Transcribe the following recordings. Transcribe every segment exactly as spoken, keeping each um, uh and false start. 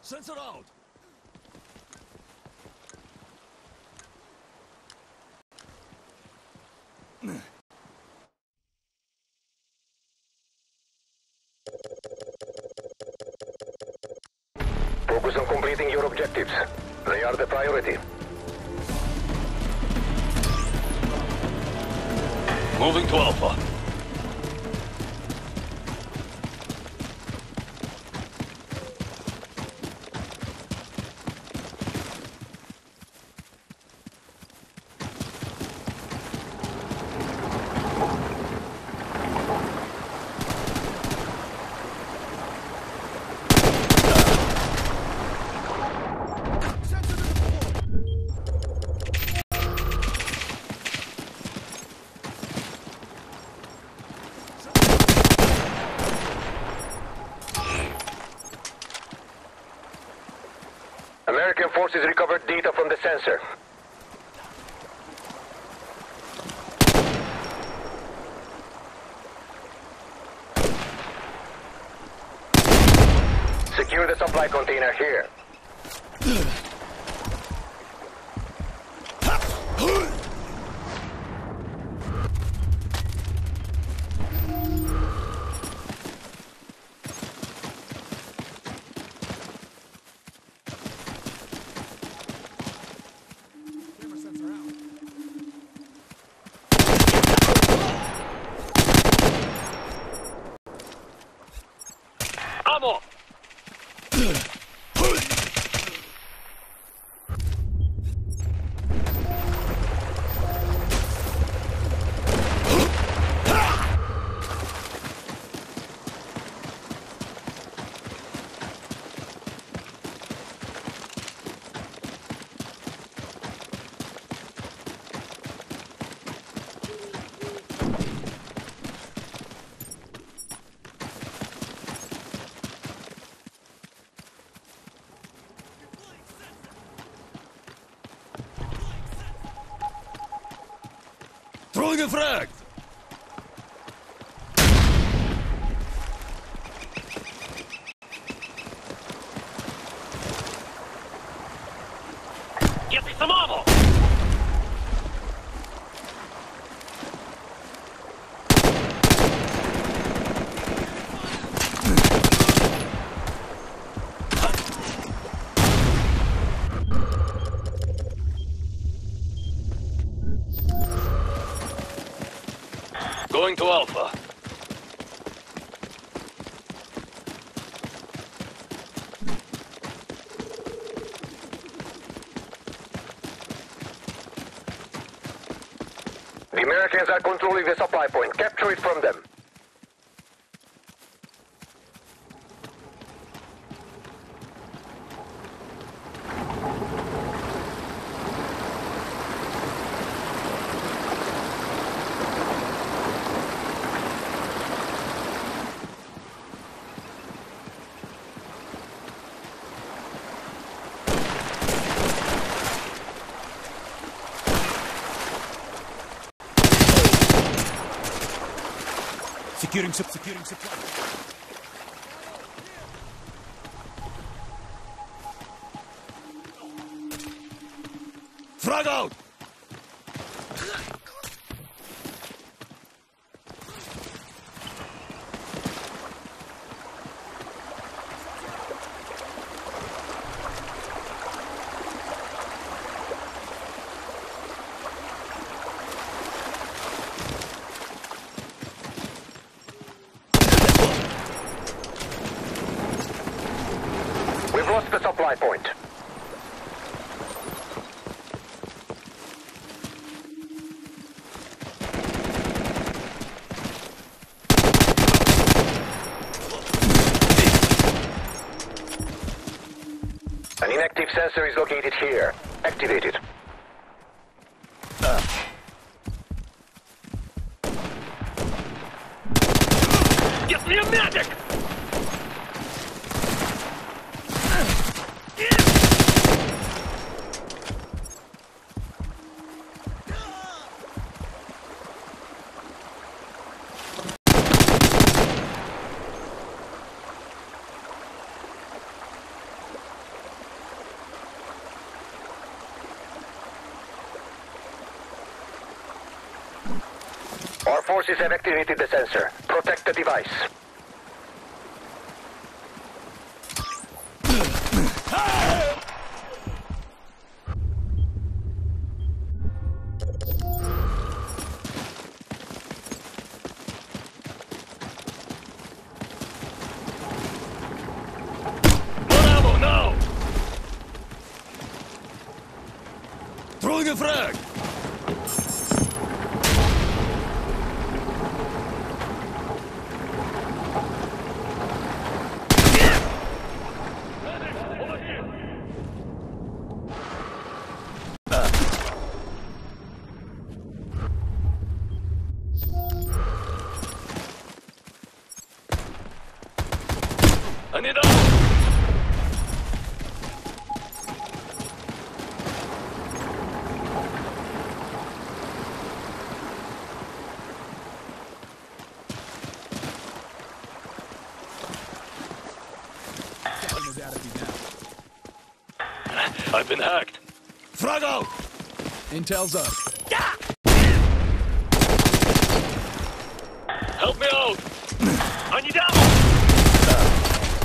Sensor out! Focus on completing your objectives. They are the priority. Moving to Alpha. American forces recovered data from the sensor. Secure the supply container here. Ammo! Throwing a frag! Get some ammo! Going to Alpha. The Americans are controlling the supply point. Capture it from them. Securing, sub securing supply. Frag out! We've lost the supply point. An inactive sensor is located here. Activate it. Get me a medic! Our forces have activated the sensor. Protect the device. More ammo now! Throwing a frag! Over here! I need ammo! I've been hacked. Frag out! Intel's up. Help me out! I need ammo!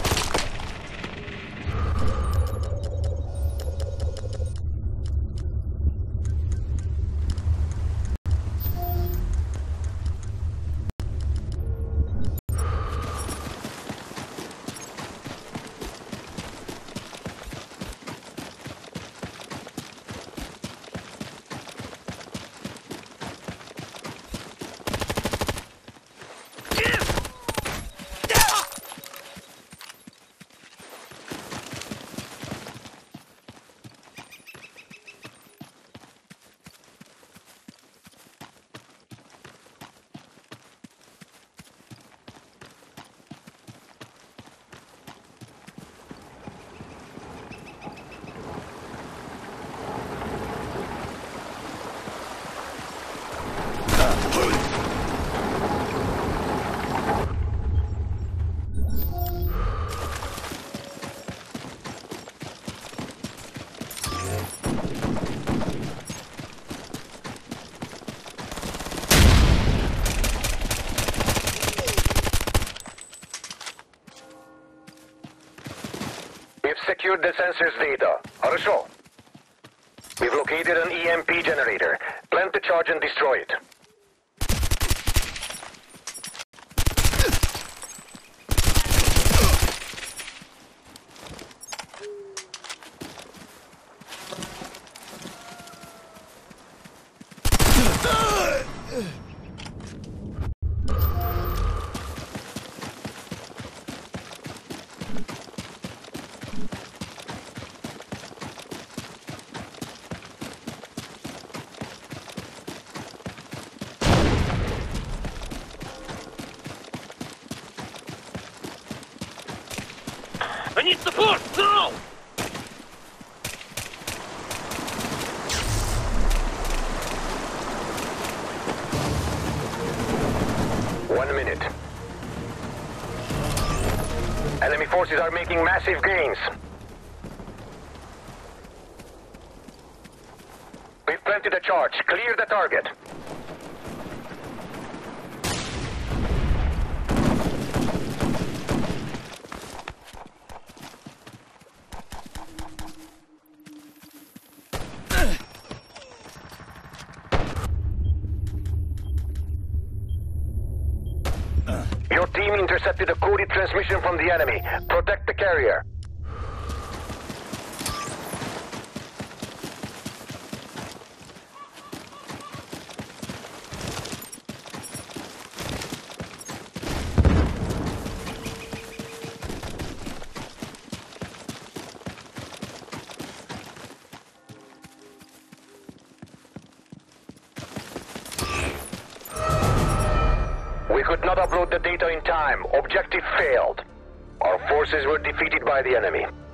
We've secured the sensor's data. Хорошо. We've located an E M P generator. Plant the charge and destroy it. I need support! Now! One minute. Enemy forces are making massive gains. We've planted a charge. Clear the target. Your team intercepted a coded transmission from the enemy. Protect the carrier. We could not upload the data in time. Objective failed. Our forces were defeated by the enemy.